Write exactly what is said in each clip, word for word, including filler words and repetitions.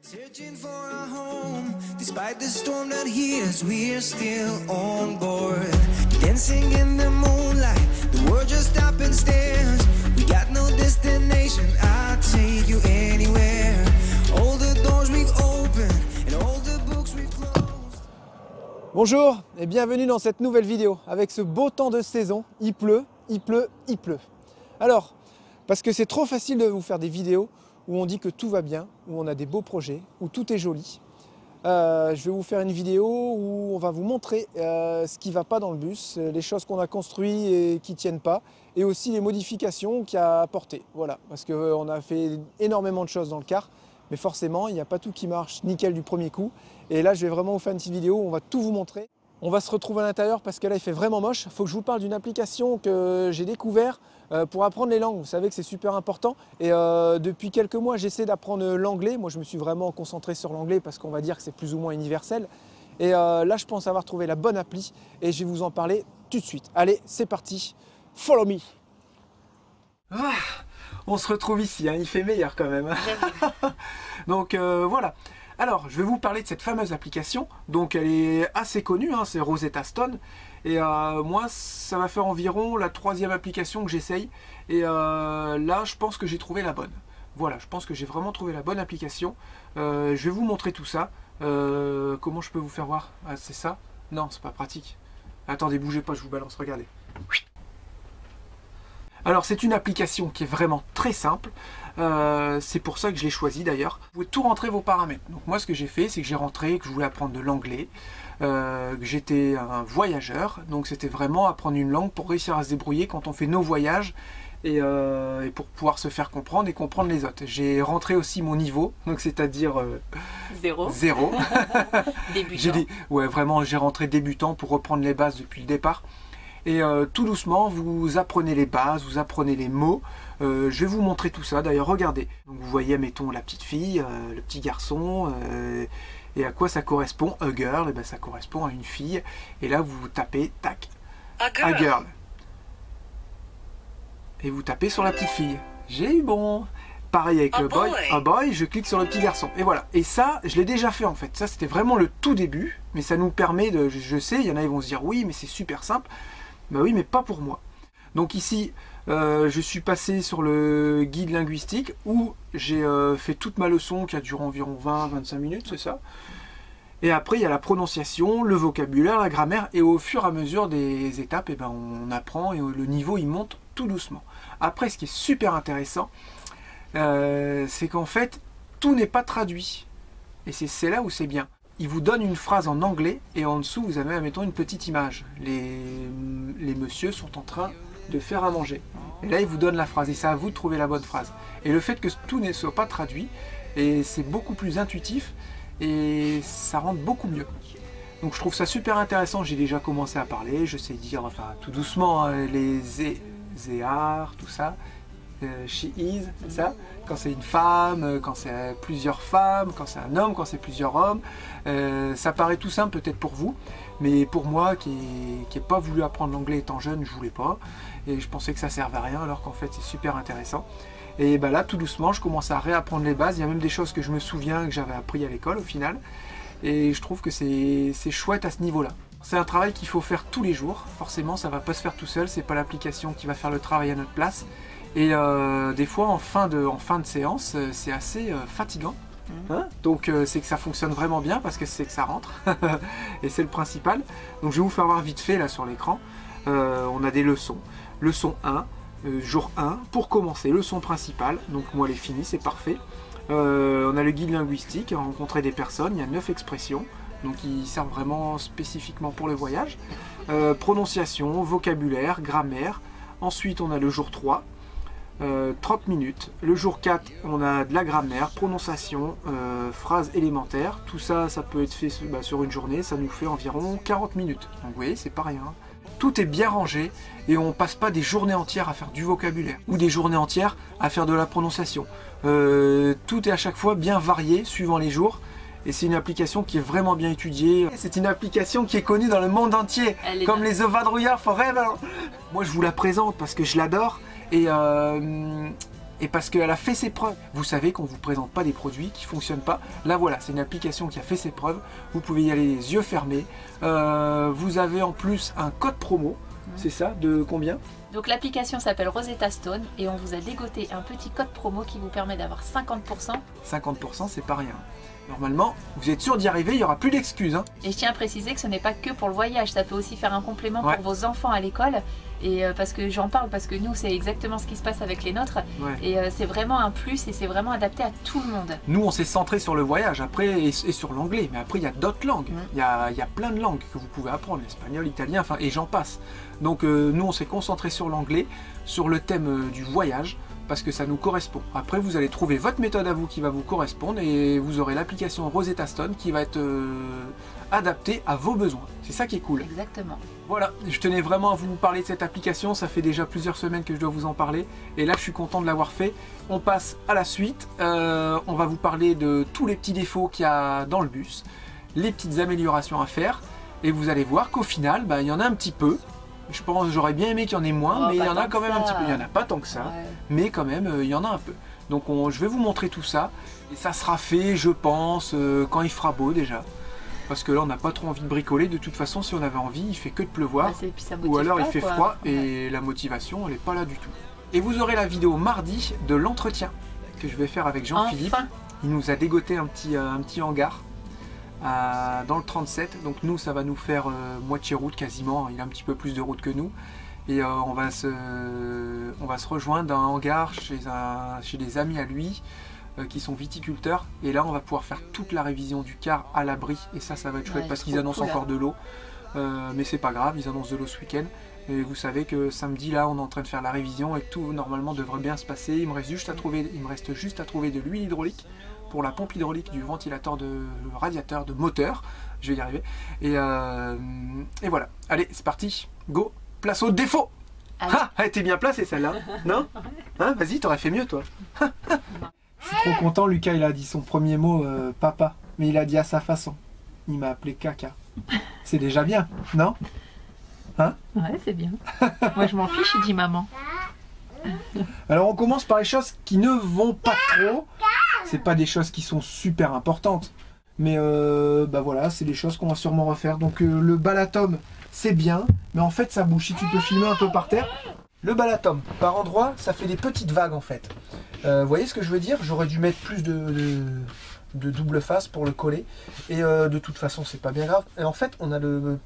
Searching for a home, despite the storm that hits, we're still on board. Dancing in the moonlight, the world just stops and stares. We got no destination, I'll take you anywhere. All the doors we've opened and all the books we've closed. Bonjour et bienvenue dans cette nouvelle vidéo. Avec ce beau temps de saison, il pleut, il pleut, il pleut. Alors, parce que c'est trop facile de vous faire des vidéos où on dit que tout va bien, où on a des beaux projets, où tout est joli. Euh, je vais vous faire une vidéo où on va vous montrer euh, ce qui ne va pas dans le bus, les choses qu'on a construites et qui ne tiennent pas, et aussi les modifications qu'il y a apportées. Voilà, parce qu'on a fait énormément de choses dans le car, mais forcément, il n'y a pas tout qui marche nickel du premier coup. Et là, je vais vraiment vous faire une petite vidéo où on va tout vous montrer. On va se retrouver à l'intérieur parce que là, il fait vraiment moche. Il faut que je vous parle d'une application que j'ai découverte pour apprendre les langues. Vous savez que c'est super important. Et euh, depuis quelques mois, j'essaie d'apprendre l'anglais. Moi, je me suis vraiment concentré sur l'anglais parce qu'on va dire que c'est plus ou moins universel. Et euh, là, je pense avoir trouvé la bonne appli et je vais vous en parler tout de suite. Allez, c'est parti. Follow me. Ah, on se retrouve ici, hein. Il fait meilleur quand même. Donc euh, voilà. Alors, je vais vous parler de cette fameuse application. Donc, elle est assez connue, hein, c'est Rosetta Stone. Et euh, moi, ça va faire environ la troisième application que j'essaye. Et euh, là, je pense que j'ai trouvé la bonne. Voilà, je pense que j'ai vraiment trouvé la bonne application. Euh, je vais vous montrer tout ça. Euh, comment je peux vous faire voir? Ah, c'est ça? Non, c'est pas pratique. Attendez, bougez pas, je vous balance, regardez. Alors, c'est une application qui est vraiment très simple. Euh, c'est pour ça que je l'ai choisi d'ailleurs. Vous pouvez tout rentrer vos paramètres. Donc moi, ce que j'ai fait, c'est que j'ai rentré que je voulais apprendre de l'anglais, euh, que j'étais un voyageur. Donc c'était vraiment apprendre une langue pour réussir à se débrouiller quand on fait nos voyages et, euh, et pour pouvoir se faire comprendre et comprendre les autres. J'ai rentré aussi mon niveau, donc c'est-à-dire euh, zéro. Zéro. Débutant. J'ai dit, ouais, vraiment, j'ai rentré débutant pour reprendre les bases depuis le départ. Et euh, tout doucement, vous apprenez les bases, vous apprenez les mots. Euh, je vais vous montrer tout ça. D'ailleurs, regardez. Donc, vous voyez, mettons, la petite fille, euh, le petit garçon. Euh, et à quoi ça correspond? A girl, et ben, ça correspond à une fille. Et là, vous tapez, tac, A girl. A girl. Et vous tapez sur la petite fille. J'ai eu bon. Pareil avec A le boy. boy. A boy, je clique sur le petit garçon. Et voilà. Et ça, je l'ai déjà fait en fait. Ça, c'était vraiment le tout début. Mais ça nous permet de... Je, je sais, il y en a, ils vont se dire, oui, mais c'est super simple. Ben oui, mais pas pour moi. Donc ici, euh, je suis passé sur le guide linguistique où j'ai euh, fait toute ma leçon qui a duré environ vingt à vingt-cinq minutes, c'est ça. Et après, il y a la prononciation, le vocabulaire, la grammaire. Et au fur et à mesure des étapes, eh ben, on apprend et le niveau, il monte tout doucement. Après, ce qui est super intéressant, euh, c'est qu'en fait, tout n'est pas traduit. Et c'est là où c'est bien. Il vous donne une phrase en anglais et en dessous vous avez, admettons, une petite image. Les, les messieurs sont en train de faire à manger. Et là il vous donne la phrase et c'est à vous de trouver la bonne phrase. Et le fait que tout ne soit pas traduit, et c'est beaucoup plus intuitif et ça rend beaucoup mieux. Donc je trouve ça super intéressant. J'ai déjà commencé à parler, je sais dire, enfin tout doucement, hein, les zé, zéar, tout ça. Euh, she is, c'est ça? Quand c'est une femme, quand c'est plusieurs femmes, quand c'est un homme, quand c'est plusieurs hommes. Euh, ça paraît tout simple peut-être pour vous, mais pour moi qui n'ai pas voulu apprendre l'anglais étant jeune, je voulais pas. Et je pensais que ça servait à rien alors qu'en fait c'est super intéressant. Et ben là tout doucement je commence à réapprendre les bases. Il y a même des choses que je me souviens que j'avais appris à l'école au final. Et je trouve que c'est chouette à ce niveau-là. C'est un travail qu'il faut faire tous les jours. Forcément ça ne va pas se faire tout seul, c'est pas l'application qui va faire le travail à notre place. Et euh, des fois en fin de, en fin de séance, c'est assez euh, fatigant. Hein, donc euh, c'est que ça fonctionne vraiment bien parce que c'est que ça rentre. Et c'est le principal. Donc je vais vous faire voir vite fait là sur l'écran. Euh, on a des leçons. Leçon un, euh, jour un. Pour commencer, leçon principale. Donc moi elle est finie, c'est parfait. Euh, on a le guide linguistique, rencontrer des personnes. Il y a neuf expressions. Donc ils servent vraiment spécifiquement pour le voyage. Euh, prononciation, vocabulaire, grammaire. Ensuite on a le jour trois. Euh, trente minutes. Le jour quatre, on a de la grammaire, prononciation, euh, phrases élémentaires. Tout ça, ça peut être fait bah, sur une journée. Ça nous fait environ quarante minutes. Donc vous voyez, c'est pas rien. Tout est bien rangé et on passe pas des journées entières à faire du vocabulaire ou des journées entières à faire de la prononciation. Euh, tout est à chaque fois bien varié suivant les jours. Et c'est une application qui est vraiment bien étudiée. C'est une application qui est connue dans le monde entier, comme les Ovadrouillards Forever. Moi, je vous la présente parce que je l'adore. Et euh, et parce qu'elle a fait ses preuves. Vous savez qu'on ne vous présente pas des produits qui ne fonctionnent pas. Là voilà, c'est une application qui a fait ses preuves. Vous pouvez y aller les yeux fermés. Euh, vous avez en plus un code promo. Mmh. C'est ça, de combien? Donc l'application s'appelle Rosetta Stone et on vous a dégoté un petit code promo qui vous permet d'avoir cinquante pour cent. cinquante pour cent, c'est pas rien. Normalement, vous êtes sûr d'y arriver, il n'y aura plus d'excuses. Hein. Et je tiens à préciser que ce n'est pas que pour le voyage, ça peut aussi faire un complément ouais. pour vos enfants à l'école. Et euh, parce que j'en parle, parce que nous, c'est exactement ce qui se passe avec les nôtres. Ouais. Et euh, c'est vraiment un plus et c'est vraiment adapté à tout le monde. Nous, on s'est centré sur le voyage après et, et sur l'anglais. Mais après, il y a d'autres langues. Mmh. Il y a, il y a plein de langues que vous pouvez apprendre, l'espagnol, l'italien, enfin, et j'en passe. Donc, euh, nous, on s'est concentré sur l'anglais, sur le thème euh, du voyage, parce que ça nous correspond. Après, vous allez trouver votre méthode à vous qui va vous correspondre et vous aurez l'application Rosetta Stone qui va être euh, adaptée à vos besoins. C'est ça qui est cool. Exactement. Voilà, je tenais vraiment à vous parler de cette application. Ça fait déjà plusieurs semaines que je dois vous en parler. Et là, je suis content de l'avoir fait. On passe à la suite. Euh, on va vous parler de tous les petits défauts qu'il y a dans le bus, les petites améliorations à faire. Et vous allez voir qu'au final, bah, il y en a un petit peu. Je pense, j'aurais bien aimé qu'il y en ait moins, oh, mais il y en a quand même ça. un petit peu. Il n'y en a pas tant que ça, ouais. mais quand même, euh, il y en a un peu. Donc on, je vais vous montrer tout ça. Et ça sera fait, je pense, euh, quand il fera beau déjà. Parce que là, on n'a pas trop envie de bricoler. De toute façon, si on avait envie, il fait que de pleuvoir. Bah, puis ça ou alors pas, il fait quoi. froid ouais. et la motivation, elle n'est pas là du tout. Et vous aurez la vidéo mardi de l'entretien que je vais faire avec Jean-Philippe. Enfin. Il nous a dégoté un petit, euh, un petit hangar. Euh, dans le trente-sept, donc nous ça va nous faire euh, moitié route quasiment, il a un petit peu plus de route que nous et euh, on, va se, on va se rejoindre dans un hangar chez, un, chez des amis à lui euh, qui sont viticulteurs et là on va pouvoir faire toute la révision du car à l'abri et ça ça va être chouette ouais, parce qu'ils annoncent cool, encore de l'eau euh, mais c'est pas grave, ils annoncent de l'eau ce week-end et vous savez que samedi là on est en train de faire la révision et que tout normalement devrait bien se passer. Il me reste juste à trouver, il me reste juste à trouver de l'huile hydraulique pour la pompe hydraulique du ventilateur de radiateur de moteur, je vais y arriver, et, euh, et voilà, allez c'est parti, go, place au défaut. Ah, elle était bien placée celle-là, non hein, vas-y, t'aurais fait mieux toi. Je suis trop content, Lucas il a dit son premier mot, euh, papa, mais il a dit à sa façon, il m'a appelé caca, c'est déjà bien, non hein? Ouais, c'est bien. Moi je m'en fiche, il dit maman. Alors on commence par les choses qui ne vont pas trop. C'est pas des choses qui sont super importantes, mais euh, bah voilà, c'est des choses qu'on va sûrement refaire. Donc euh, le balatum, c'est bien, mais en fait ça bouge. Si tu peux filmer un peu par terre, le balatum, par endroit, ça fait des petites vagues en fait. Euh, vous voyez ce que je veux dire? J'aurais dû mettre plus de, de, de double face pour le coller, et euh, de toute façon c'est pas bien grave. Et en fait on a le,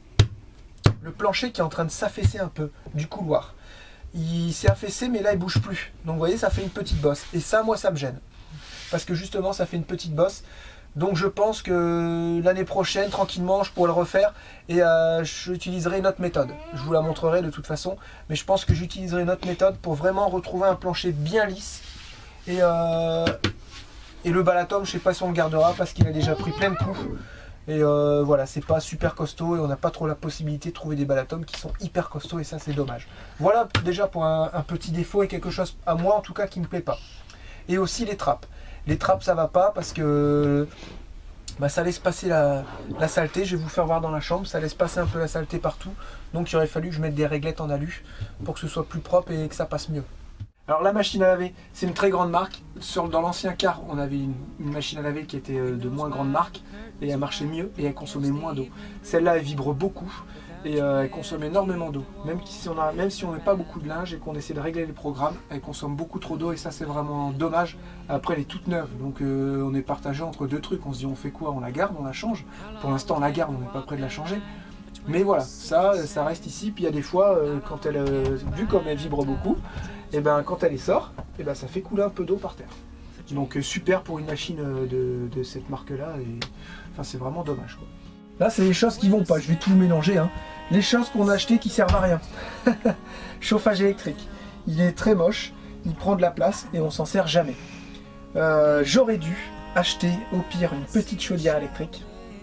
le plancher qui est en train de s'affaisser un peu du couloir. Il s'est affaissé, mais là il bouge plus. Donc vous voyez, ça fait une petite bosse, et ça moi ça me gêne. Parce que justement ça fait une petite bosse, donc je pense que l'année prochaine tranquillement je pourrai le refaire et euh, j'utiliserai une autre méthode. Je vous la montrerai de toute façon, mais je pense que j'utiliserai une autre méthode pour vraiment retrouver un plancher bien lisse. Et, euh, et le balatum, je sais pas si on le gardera parce qu'il a déjà pris plein de coups. Et euh, voilà, c'est pas super costaud et on n'a pas trop la possibilité de trouver des balatums qui sont hyper costauds et ça c'est dommage. Voilà déjà pour un, un petit défaut et quelque chose à moi en tout cas qui me plaît pas. Et aussi les trappes. Les trappes ça va pas parce que bah, ça laisse passer la, la saleté. Je vais vous faire voir dans la chambre, ça laisse passer un peu la saleté partout. Donc il aurait fallu que je mette des réglettes en alu pour que ce soit plus propre et que ça passe mieux. Alors la machine à laver, c'est une très grande marque. Sur, dans l'ancien car, on avait une, une machine à laver qui était de moins grande marque et elle marchait mieux et elle consommait moins d'eau. Celle-là elle vibre beaucoup et euh, elle consomme énormément d'eau. Même si on a, même si on met pas beaucoup de linge et qu'on essaie de régler les programmes, elle consomme beaucoup trop d'eau et ça c'est vraiment dommage. Après elle est toute neuve, donc euh, on est partagé entre deux trucs. On se dit on fait quoi? On la garde, on la change. Pour l'instant on la garde, on n'est pas prêt de la changer. Mais voilà, ça, ça reste ici. Puis il y a des fois, euh, quand elle, euh, vu comme elle vibre beaucoup, et ben quand elle sort, et ben ça fait couler un peu d'eau par terre. Donc euh, super pour une machine de, de cette marque-là. Et enfin c'est vraiment dommage, quoi. Là c'est les choses qui vont pas. Je vais tout mélanger. Hein. Les choses qu'on a achetées qui servent à rien. Chauffage électrique. Il est très moche. Il prend de la place et on s'en sert jamais. Euh, J'aurais dû acheter au pire une petite chaudière électrique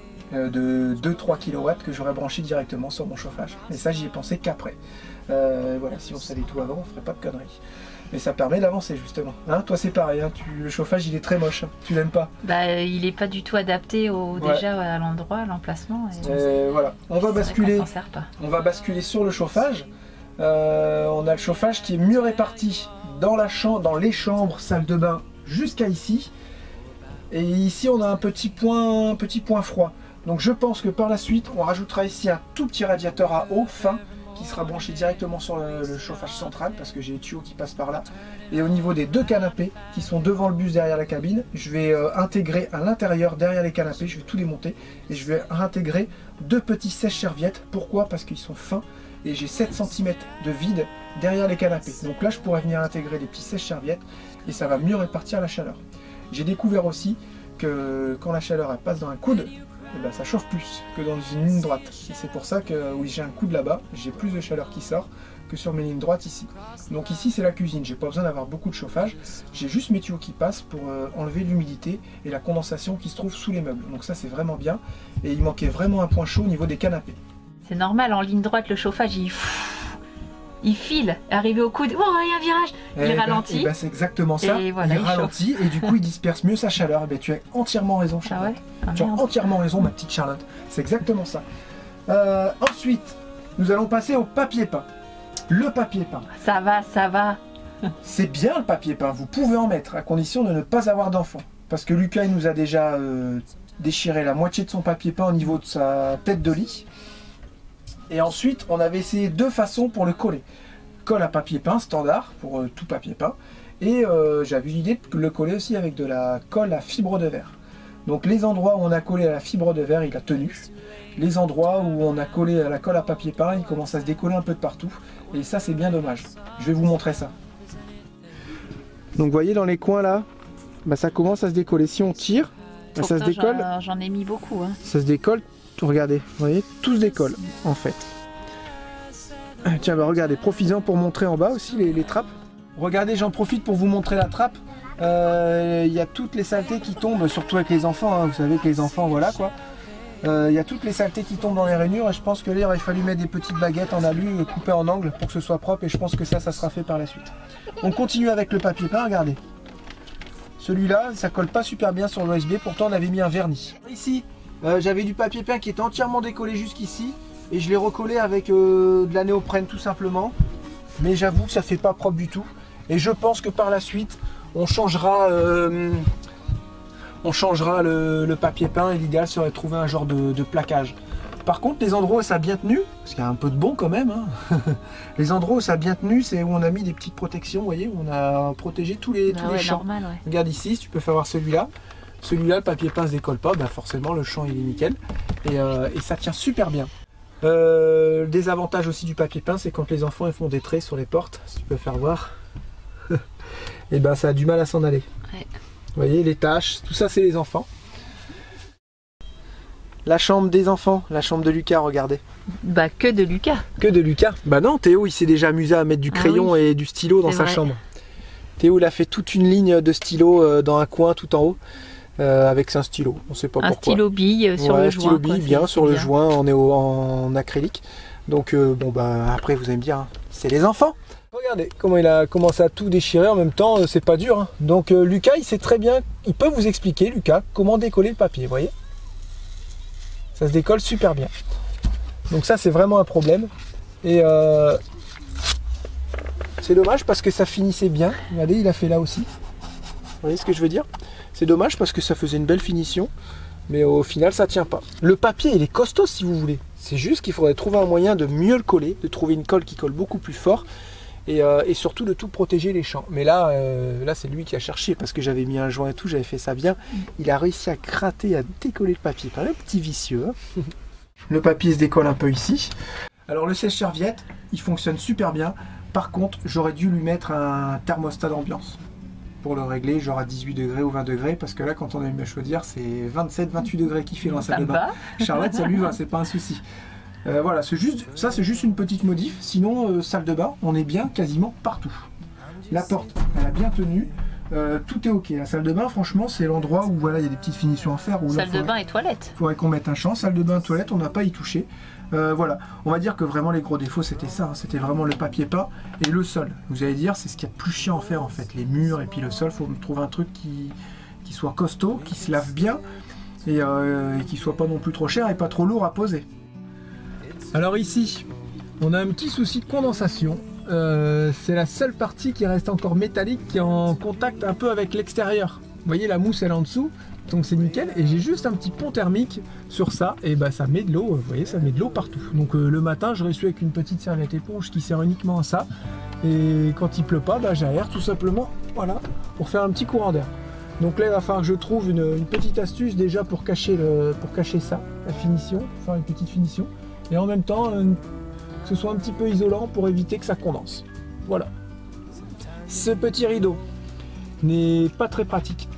de deux trois kilowatts que j'aurais branché directement sur mon chauffage. Mais ça j'y ai pensé qu'après. Euh, voilà, si on savait tout avant, on ferait pas de conneries. Mais ça permet d'avancer justement. Hein, toi c'est pareil, hein, tu, le chauffage il est très moche, hein. Tu l'aimes pas? Bah il est pas du tout adapté au, ouais. déjà à l'endroit, à l'emplacement. Et euh, voilà, on va basculer. On, on va basculer sur le chauffage. Euh, on a le chauffage qui est mieux réparti dans, la chambre, dans les chambres, salle de bain, jusqu'à ici. Et ici, on a un petit point, un petit point froid. Donc je pense que par la suite, on rajoutera ici un tout petit radiateur à eau fin qui sera branché directement sur le, le chauffage central parce que j'ai les tuyaux qui passent par là. Et au niveau des deux canapés qui sont devant le bus derrière la cabine, je vais euh, intégrer à l'intérieur, derrière les canapés, je vais tout démonter et je vais intégrer deux petits sèche-serviettes. Pourquoi? Parce qu'ils sont fins et j'ai sept centimètres de vide derrière les canapés. Donc là, je pourrais venir intégrer des petits sèche-serviettes et ça va mieux répartir la chaleur. J'ai découvert aussi que quand la chaleur elle passe dans un coude, et ben ça chauffe plus que dans une ligne droite. Et c'est pour ça que oui, j'ai un coude là-bas, j'ai plus de chaleur qui sort que sur mes lignes droites ici. Donc ici c'est la cuisine, j'ai pas besoin d'avoir beaucoup de chauffage, j'ai juste mes tuyaux qui passent pour euh, enlever l'humidité et la condensation qui se trouve sous les meubles. Donc ça c'est vraiment bien. Et il manquait vraiment un point chaud au niveau des canapés. C'est normal, en ligne droite le chauffage il... il file, arrivé au coude, oh il y a un virage, il eh ben, ralentit. Eh ben, c'est exactement ça, et voilà, il, il ralentit et du coup il disperse mieux sa chaleur. Eh ben, tu as entièrement raison Charlotte. Ah ouais ah, tu as entièrement raison ma petite Charlotte, c'est exactement ça. Euh, ensuite, nous allons passer au papier peint. Le papier peint. Ça va, ça va. C'est bien le papier peint, vous pouvez en mettre à condition de ne pas avoir d'enfant. Parce que Lucas il nous a déjà euh, déchiré la moitié de son papier peint au niveau de sa tête de lit. Et ensuite, on avait essayé deux façons pour le coller. Colle à papier peint standard pour euh, tout papier peint. Et euh, j'avais eu l'idée de le coller aussi avec de la colle à fibre de verre. Donc les endroits où on a collé à la fibre de verre, il a tenu. Les endroits où on a collé à la colle à papier peint, il commence à se décoller un peu de partout. Et ça, c'est bien dommage. Je vais vous montrer ça. Donc vous voyez dans les coins là, bah, ça commence à se décoller. Si on tire, bah, ça se décolle. J'en ai mis beaucoup. Hein. Ça se décolle. Tout, regardez, vous voyez, tout se décolle en fait. Tiens, bah regardez, profites-en pour montrer en bas aussi les, les trappes. Regardez, j'en profite pour vous montrer la trappe. Il euh, y a toutes les saletés qui tombent, surtout avec les enfants. Hein. Vous savez que les enfants, voilà quoi. Il euh, y a toutes les saletés qui tombent dans les rainures et je pense que là, il aurait fallu mettre des petites baguettes en alu coupées en angle pour que ce soit propre et je pense que ça, ça sera fait par la suite. On continue avec le papier peint, regardez. Celui-là, ça colle pas super bien sur l'O S B, pourtant on avait mis un vernis. Ici, euh, j'avais du papier peint qui était entièrement décollé jusqu'ici et je l'ai recollé avec euh, de la néoprène tout simplement. Mais j'avoue que ça fait pas propre du tout. Et je pense que par la suite, on changera... Euh, On changera le, le papier peint et l'idéal serait de trouver un genre de, de plaquage. Par contre, les endroits où ça a bien tenu, parce qu'il y a un peu de bon quand même, hein, les endroits où ça a bien tenu, c'est où on a mis des petites protections, vous voyez, où on a protégé tous les, tous ah les ouais, champs. Normal, ouais. Regarde ici, si tu peux faire voir celui-là. Celui-là, le papier peint ne se décolle pas, bah forcément le champ il est nickel. Et, euh, et ça tient super bien. Euh, le désavantage aussi du papier peint, c'est quand les enfants ils font des traits sur les portes, si tu peux faire voir, et ben ça a du mal à s'en aller. Ouais. Vous voyez les taches, tout ça c'est les enfants. La chambre des enfants, la chambre de Lucas, regardez. Bah que de Lucas. Que de Lucas. Bah non, Théo il s'est déjà amusé à mettre du crayon ah oui. et du stylo dans sa vrai. chambre. Théo il a fait toute une ligne de stylo euh, dans un coin tout en haut. Euh, avec un stylo, on sait pas un pourquoi. Un stylo bille sur ouais, le un joint. stylo bille quoi, bien sur le bien. joint en, en, en acrylique. Donc euh, bon bah après vous allez me dire, hein, c'est les enfants. Regardez comment il a commencé à tout déchirer en même temps, euh, c'est pas dur. Hein. Donc euh, Lucas il sait très bien, il peut vous expliquer Lucas comment décoller le papier, vous voyez. Ça se décolle super bien. Donc ça c'est vraiment un problème. Et euh, c'est dommage parce que ça finissait bien. Regardez il a fait là aussi. Vous voyez ce que je veux dire? C'est dommage parce que ça faisait une belle finition, mais au final ça tient pas. Le papier il est costaud si vous voulez. C'est juste qu'il faudrait trouver un moyen de mieux le coller, de trouver une colle qui colle beaucoup plus fort et, euh, et surtout de tout protéger les champs. Mais là, euh, là c'est lui qui a cherché parce que j'avais mis un joint et tout, j'avais fait ça bien. Il a réussi à gratter, à décoller le papier. Enfin, le petit vicieux. Hein. Le papier se décolle un peu ici. Alors le sèche-serviette, il fonctionne super bien. Par contre, j'aurais dû lui mettre un thermostat d'ambiance. Pour le régler, genre à dix-huit degrés ou vingt degrés, parce que là, quand on allume la chaudière, c'est vingt-sept vingt-huit degrés qui fait dans la salle de bain. Charlotte, ça lui va, c'est pas un souci. Euh, voilà, c'est juste, ça c'est juste une petite modif. Sinon, euh, salle de bain, on est bien quasiment partout. La porte, elle a bien tenu. Euh, tout est ok. La salle de bain, franchement, c'est l'endroit où voilà, il y a des petites finitions à faire. Où, salle là, faudrait, de bain et toilette. Il faudrait qu'on mette un champ. Salle de bain, toilette, on n'a pas y touché. Euh, voilà, on va dire que vraiment les gros défauts c'était ça, hein. C'était vraiment le papier peint et le sol. Vous allez dire c'est ce qu'il y a de plus chiant à faire en fait, les murs et puis le sol, il faut trouver un truc qui, qui soit costaud, qui se lave bien et, euh, et qui soit pas non plus trop cher et pas trop lourd à poser. Alors ici, on a un petit souci de condensation euh, c'est la seule partie qui reste encore métallique, qui est en contact un peu avec l'extérieur. Vous voyez, la mousse elle est en dessous, donc c'est nickel. Et j'ai juste un petit pont thermique sur ça, et bah ça met de l'eau, vous voyez, ça met de l'eau partout. Donc euh, le matin, je ressuie avec une petite serviette éponge qui sert uniquement à ça. Et quand il pleut pas, bah, j'aère tout simplement, voilà, pour faire un petit courant d'air. Donc là, il va falloir que je trouve une, une petite astuce déjà pour cacher, le, pour cacher ça, la finition, faire une petite finition. Et en même temps, euh, que ce soit un petit peu isolant pour éviter que ça condense. Voilà. Ce petit rideau n'est pas très pratique.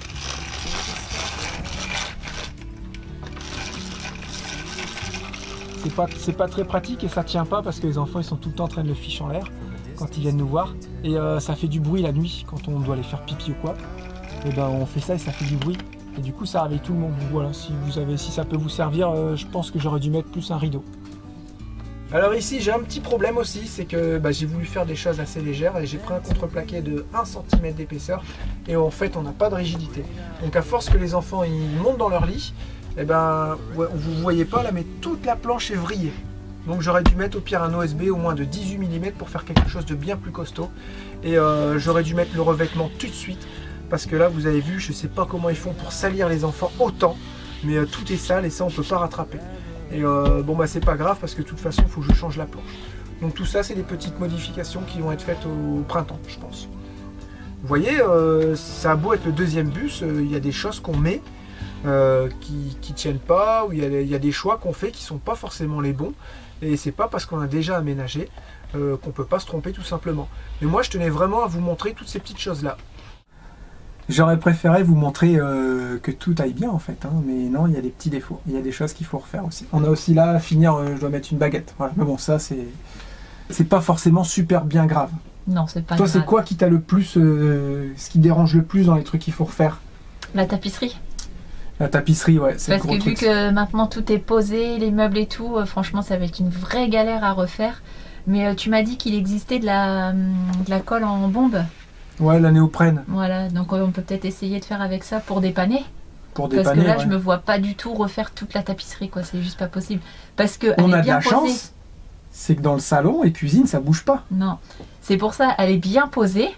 C'est pas, c'est pas très pratique et ça tient pas parce que les enfants ils sont tout le temps en train de le ficher en l'air quand ils viennent nous voir. Et euh, ça fait du bruit la nuit quand on doit aller faire pipi ou quoi. Et ben on fait ça et ça fait du bruit. Et du coup ça réveille tout le monde. Donc voilà, si, vous avez, si ça peut vous servir, euh, je pense que j'aurais dû mettre plus un rideau. Alors ici j'ai un petit problème aussi, c'est que bah, j'ai voulu faire des choses assez légères et j'ai pris un contreplaqué de un centimètre d'épaisseur et en fait on n'a pas de rigidité. Donc à force que les enfants ils montent dans leur lit, et ben ouais, vous ne voyez pas là mais toute la planche est vrillée. Donc j'aurais dû mettre au pire un O S B au moins de dix-huit millimètres pour faire quelque chose de bien plus costaud. Et euh, j'aurais dû mettre le revêtement tout de suite parce que là vous avez vu, je ne sais pas comment ils font pour salir les enfants autant, mais euh, tout est sale et ça on ne peut pas rattraper. Et euh, bon bah c'est pas grave parce que de toute façon il faut que je change la planche. Donc tout ça c'est des petites modifications qui vont être faites au printemps je pense. Vous voyez, euh, ça a beau être le deuxième bus, il euh, y a des choses qu'on met euh, qui, qui tiennent pas, ou il y, y a des choix qu'on fait qui sont pas forcément les bons. Et c'est pas parce qu'on a déjà aménagé euh, qu'on peut pas se tromper tout simplement. Mais moi je tenais vraiment à vous montrer toutes ces petites choses là. J'aurais préféré vous montrer euh, que tout aille bien en fait, hein, mais non, il y a des petits défauts, il y a des choses qu'il faut refaire aussi. On a aussi là à finir, euh, je dois mettre une baguette, voilà. Mais bon, ça c'est c'est pas forcément super bien grave. Non, c'est pas Toi, grave. c'est quoi qui t'a le plus, euh, ce qui dérange le plus dans les trucs qu'il faut refaire? La tapisserie. La tapisserie, ouais, c'est le Parce gros que vu truc. que maintenant tout est posé, les meubles et tout, euh, franchement ça va être une vraie galère à refaire. Mais euh, tu m'as dit qu'il existait de la, hum, de la colle en bombe. Ouais, la néoprène. Voilà, donc euh, on peut peut-être essayer de faire avec ça pour dépanner. Pour dépanner, Parce que là ouais. je me vois pas du tout refaire toute la tapisserie, quoi, c'est juste pas possible. Parce que On elle a est de bien la posée. chance, c'est que dans le salon et cuisine, ça bouge pas. Non, c'est pour ça, elle est bien posée.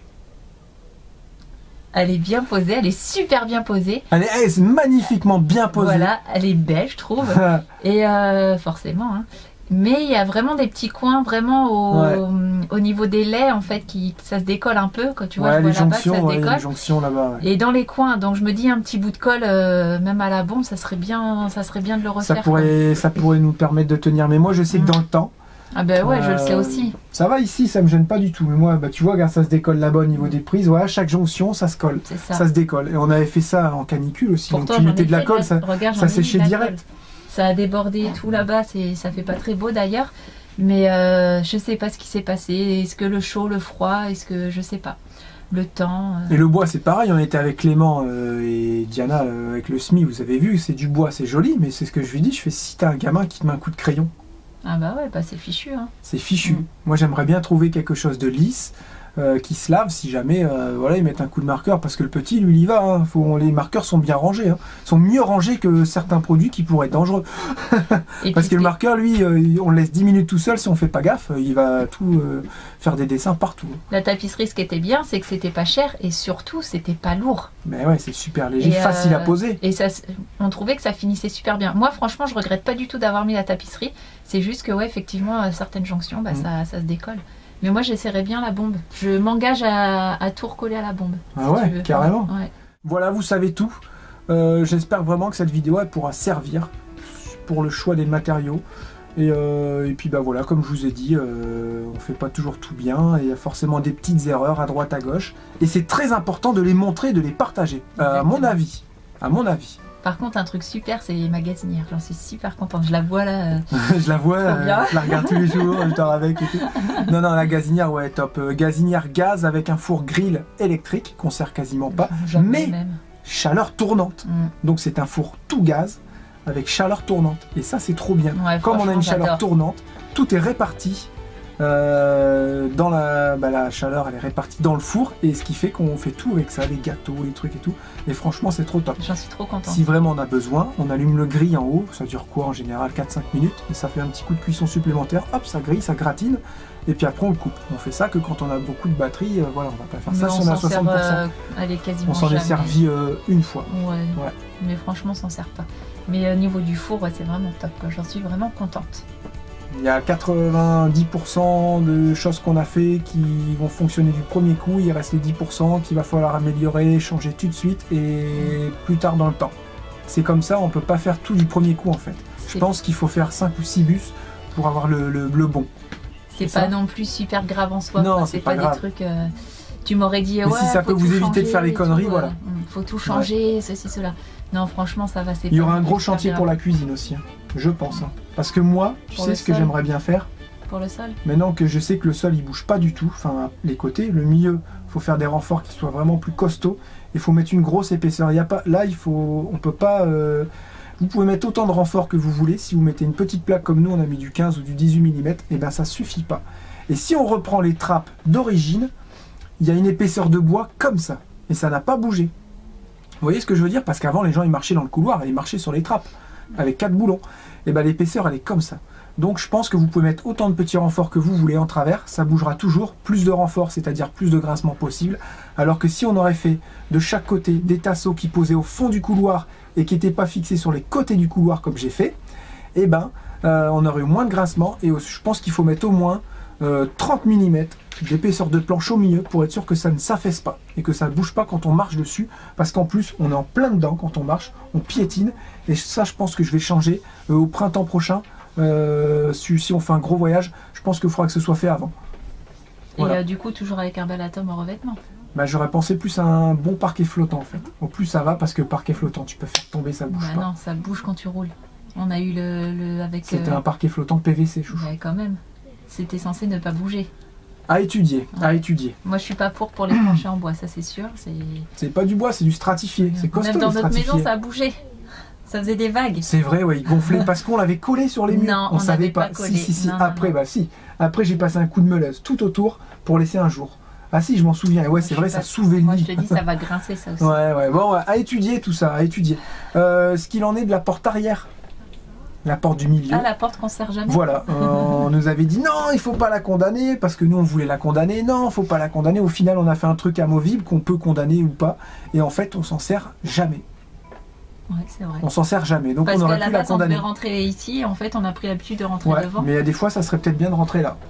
Elle est bien posée, elle est super bien posée. Elle est, elle est magnifiquement bien posée. Voilà, elle est belle, je trouve. Et euh, forcément, hein. Mais il y a vraiment des petits coins, vraiment au, Ouais. au, au niveau des laits, en fait, qui ça se décolle un peu. Quand tu vois, Ouais, je les vois là-bas que ça jonctions, se ouais, décolle. les jonctions là-bas. Ouais. Et dans les coins, donc je me dis un petit bout de colle, euh, même à la bombe, ça serait bien, ça serait bien de le Ça refaire. pourrait, ça pourrait nous permettre de tenir. Mais moi, je sais que Mm. dans le temps, Ah ben ouais, je le sais euh, aussi. ça va ici, ça me gêne pas du tout. Mais moi, bah, tu vois, regarde, ça se décolle là-bas au niveau des prises. Voilà, chaque jonction, ça se colle. C'est ça. Ça se décolle. Et on avait fait ça en canicule aussi. Pourtant, Donc tu j'en mettais ai de la fait colle, ça, regarde, ça j'en ai mis séchait de la direct. colle. Ça a débordé et tout là-bas, c'est, ça fait pas très beau d'ailleurs. Mais euh, je sais pas ce qui s'est passé. Est-ce que le chaud, le froid, est-ce que je sais pas. Le temps. euh, Et le bois, c'est pareil. On était avec Clément euh, et Diana euh, avec le S M I. Vous avez vu, c'est du bois, c'est joli. Mais c'est ce que je lui dis. Je fais, si t'as un gamin qui te met un coup de crayon, Ah bah ouais, bah c'est fichu. Hein. c'est fichu. Mm. Moi, j'aimerais bien trouver quelque chose de lisse. Euh, qui se lave si jamais euh, voilà, ils mettent un coup de marqueur parce que le petit lui il y va, hein. Faut, les marqueurs sont bien rangés, hein. Sont mieux rangés que certains produits qui pourraient être dangereux Et parce puis, que le marqueur lui euh, on le laisse dix minutes tout seul, si on fait pas gaffe il va tout euh, faire des dessins partout. la tapisserie, ce qui était bien, c'est que c'était pas cher et surtout c'était pas lourd. Mais ouais, c'est super léger, Et, facile euh, à poser. Et ça, on trouvait que ça finissait super bien. Moi, franchement, je regrette pas du tout d'avoir mis la tapisserie. C'est juste que, ouais, effectivement, à certaines jonctions, bah, Mm. ça, ça se décolle. Mais moi, j'essaierais bien la bombe. Je m'engage à, à tout recoller à la bombe. Ah si ouais, tu veux. carrément. Ouais. Voilà, vous savez tout. Euh, j'espère vraiment que cette vidéo elle pourra servir pour le choix des matériaux. Et, euh, et puis bah voilà, comme je vous ai dit, euh, on fait pas toujours tout bien, et il y a forcément des petites erreurs à droite à gauche. Et c'est très important de les montrer, de les partager. Euh, à mon avis, à mon avis. Par contre, un truc super, c'est les magasinières. J'en suis super contente. Je la vois là. euh, je la vois, Trop euh, bien. je la regarde tous les jours, je dors avec et tout. Non, non, la gazinière, ouais, top. Euh, gazinière gaz avec un four grill électrique, qu'on sert quasiment pas, jamais mais même. chaleur tournante. Mm. Donc c'est un four tout gaz avec chaleur tournante. Et ça, c'est trop bien. Ouais, Comme on a une franchement, chaleur j'adore. tournante, tout est réparti Euh, dans la, bah, la chaleur, elle est répartie dans le four, et ce qui fait qu'on fait tout avec ça, les gâteaux, les trucs et tout. Et franchement, c'est trop top. J'en suis trop contente. Si vraiment on a besoin, on allume le grill en haut, ça dure quoi en général, quatre cinq minutes, et ça fait un petit coup de cuisson supplémentaire, hop, ça grille, ça gratine, et puis après on le coupe. On fait ça que quand on a beaucoup de batterie, euh, voilà, on va pas faire Mais ça si on a soixante pour cent. Sert, euh, allez, quasiment on s'en est jamais. servi euh, une fois. Ouais. Ouais. Mais franchement, on s'en sert pas. Mais au niveau du four, ouais, c'est vraiment top, quoi. J'en suis vraiment contente. Il y a quatre-vingt-dix pour cent de choses qu'on a fait qui vont fonctionner du premier coup, il reste les dix pour cent qu'il va falloir améliorer, changer tout de suite et plus tard dans le temps. C'est comme ça, on peut pas faire tout du premier coup en fait. Je pense qu'il faut faire cinq ou six bus pour avoir le, le, le bon. C'est pas ça non plus super grave en soi. Non, c'est pas, pas grave. des trucs... Euh... Tu m'aurais dit, mais ouais, si ça peut vous éviter changer, de faire les conneries, tout, voilà. Euh, faut tout changer, ouais. Ceci, cela. Non, franchement, ça va, c'est Il y aura un gros chantier grave. Pour la cuisine aussi, hein. Je pense. Hein. Parce que moi, tu pour sais ce sol. Que j'aimerais bien faire. Pour le sol. Maintenant que je sais que le sol, il bouge pas du tout, enfin, les côtés, le milieu, il faut faire des renforts qui soient vraiment plus costauds. Il faut mettre une grosse épaisseur. Il y a pas, là, il faut, on peut pas... Euh, vous pouvez mettre autant de renforts que vous voulez. Si vous mettez une petite plaque comme nous, on a mis du quinze ou du dix-huit millimètres, et ben ça suffit pas. Et si on reprend les trappes d'origine, il y a une épaisseur de bois comme ça. Et ça n'a pas bougé. Vous voyez ce que je veux dire? Parce qu'avant, les gens, ils marchaient dans le couloir et ils marchaient sur les trappes, avec quatre boulons. Et ben l'épaisseur, elle est comme ça. Donc je pense que vous pouvez mettre autant de petits renforts que vous voulez en travers, ça bougera toujours. Plus de renforts, c'est-à-dire plus de grincement possible. Alors que si on aurait fait de chaque côté des tasseaux qui posaient au fond du couloir et qui n'étaient pas fixés sur les côtés du couloir comme j'ai fait, eh ben euh, on aurait eu moins de grincement. Et je pense qu'il faut mettre au moins euh, trente millimètres d'épaisseur de planche au milieu pour être sûr que ça ne s'affaisse pas et que ça ne bouge pas quand on marche dessus, parce qu'en plus on est en plein dedans quand on marche, on piétine, et ça je pense que je vais changer euh, au printemps prochain. Euh, si, si on fait un gros voyage, je pense qu'il faudra que ce soit fait avant. Voilà. Et euh, du coup toujours avec un bel atome en revêtement. Bah, j'aurais pensé plus à un bon parquet flottant en fait. Au plus ça va, parce que parquet flottant tu peux faire tomber, ça bouge bah pas. Non, ça bouge quand tu roules. On a eu le, le avec. C'était euh... un parquet flottant P V C, chouchou. Ouais, quand même. C'était censé ne pas bouger. À étudier, ouais. à étudier. Moi je suis pas pour pour les planchers en bois, ça c'est sûr. C'est pas du bois, c'est du stratifié. C'est costaud. Même dans le notre stratifié. maison ça a bougé. Ça faisait des vagues. C'est vrai, ouais, il gonflait parce qu'on l'avait collé sur les murs. Non, on, on savait pas. pas collé. Si, si, si. Non, Après, non, non. bah si. Après, j'ai passé un coup de meuleuse tout autour pour laisser un jour. Ah si, je m'en souviens. Et ouais, c'est vrai, pas... ça soulevait le lit. Moi, je te dis, ça va grincer ça aussi. Ouais, ouais. Bon, à étudier tout ça, à étudier. Euh, ce qu'il en est de la porte arrière. La porte du milieu. Ah, la porte qu'on sert jamais. Voilà, euh, on nous avait dit non, il faut pas la condamner, parce que nous on voulait la condamner, non, faut pas la condamner. Au final, on a fait un truc amovible qu'on peut condamner ou pas, et en fait, on s'en sert jamais. Ouais, c'est vrai. On s'en sert jamais, donc parce on aurait pu la, la condamner. On devait rentrer ici, en fait, on a pris l'habitude de rentrer ouais, devant. Mais il y a des fois, ça serait peut-être bien de rentrer là.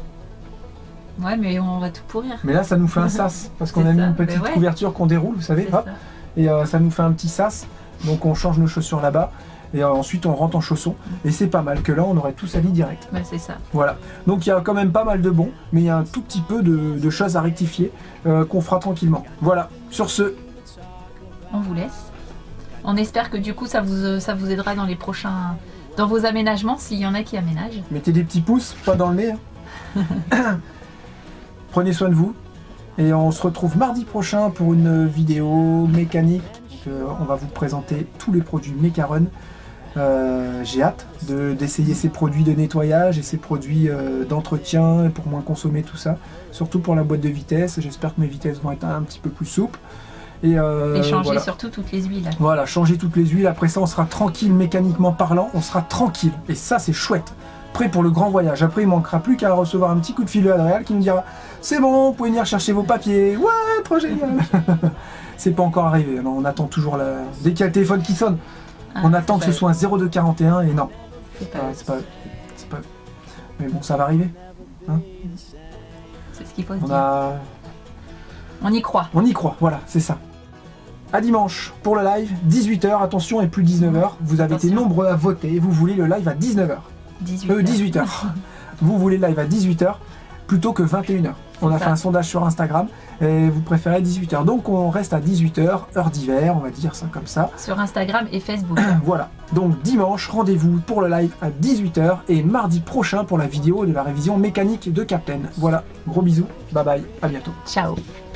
Ouais, mais on va tout pourrir. Mais là, ça nous fait un sas, parce qu'on a mis une petite ouais. couverture qu'on déroule, vous savez, hop, ça. et euh, ça nous fait un petit sas, donc on change nos chaussures là-bas. Et euh, ensuite on rentre en chaussons, et c'est pas mal que là on aurait tout sali direct. Ouais, c'est ça. Voilà, donc il y a quand même pas mal de bons, mais il y a un tout petit peu de, de choses à rectifier euh, qu'on fera tranquillement. Voilà, sur ce, on vous laisse. On espère que du coup ça vous, ça vous aidera dans les prochains, dans vos aménagements, s'il y en a qui aménagent. Mettez des petits pouces, pas dans le nez. Hein. Prenez soin de vous, et on se retrouve mardi prochain pour une vidéo mécanique. Euh, on va vous présenter tous les produits Mecarun. Euh, j'ai hâte d'essayer de, ces produits de nettoyage et ces produits euh, d'entretien pour moins consommer tout ça, surtout pour la boîte de vitesse. J'espère que mes vitesses vont être un petit peu plus souples et, euh, et changer voilà. surtout toutes les huiles. Voilà, changer toutes les huiles. Après ça on sera tranquille mécaniquement parlant, on sera tranquille et ça c'est chouette, prêt pour le grand voyage. Après il manquera plus qu'à recevoir un petit coup de fil de Adréal qui nous dira c'est bon, vous pouvez venir chercher vos papiers. Ouais, trop génial. C'est pas encore arrivé, non, on attend toujours la... dès qu'il y a le téléphone qui sonne. Ah, on attend que ce soit un zéro deux quarante et un et non. C'est pas, pas, pas... Mais bon, ça va arriver. Hein, c'est ce qu'il faut on dire. A... On y croit. On y croit, voilà, c'est ça. À dimanche pour le live, dix-huit heures, attention, et plus dix-neuf heures. Vous avez attention. Été nombreux à voter, vous voulez le live à dix-neuf heures. dix-huit heures. Euh, dix-huit heures. Vous voulez le live à dix-huit heures plutôt que vingt et une heures. On a ça. fait un sondage sur Instagram et vous préférez dix-huit heures. Donc on reste à dix-huit heures, heure d'hiver, on va dire ça comme ça. Sur Instagram et Facebook. Voilà. Donc dimanche, rendez-vous pour le live à dix-huit heures et mardi prochain pour la vidéo de la révision mécanique de Captain. Voilà. Gros bisous. Bye bye. À bientôt. Ciao.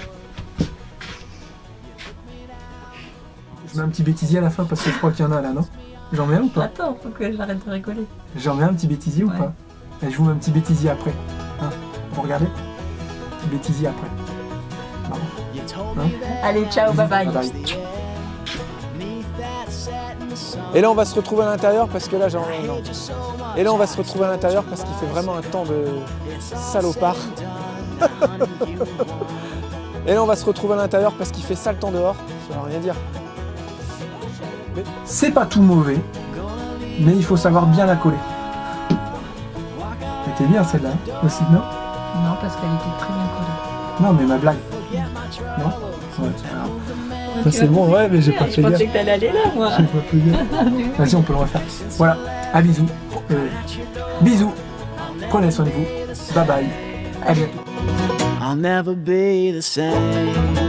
Je mets un petit bêtisier à la fin parce que je crois qu'il y en a là, non? J'en mets un ou pas? Attends, faut que j'arrête de rigoler. J'en mets un petit bêtisier ouais. ou pas? Et je vous mets un petit bêtisier après. Hein. Vous regardez? Bêtisier après. Marrant. Hein? Allez, ciao, bye bye. Bye bye. Et là on va se retrouver à l'intérieur parce que là j'en... non. Et là on va se retrouver à l'intérieur parce qu'il fait vraiment un temps de salopard. Et là on va se retrouver à l'intérieur parce qu'il fait sale temps dehors. Ça veut rien dire. C'est pas tout mauvais, mais il faut savoir bien la coller. Elle était bien celle-là aussi, non? Non, parce qu'elle était très bien collée. Non, mais ma blague. Non? Ouais, c'est pas grave. Ça c'est bon, ouais, mais j'ai pas fait Je pensais gaffe. que t'allais aller là, moi. J'ai pas fait gaffe. Vas-y, on peut le refaire. Voilà, à bisous. Euh, bisous. Prenez soin de vous. Bye bye. À bientôt. I'll never be the same.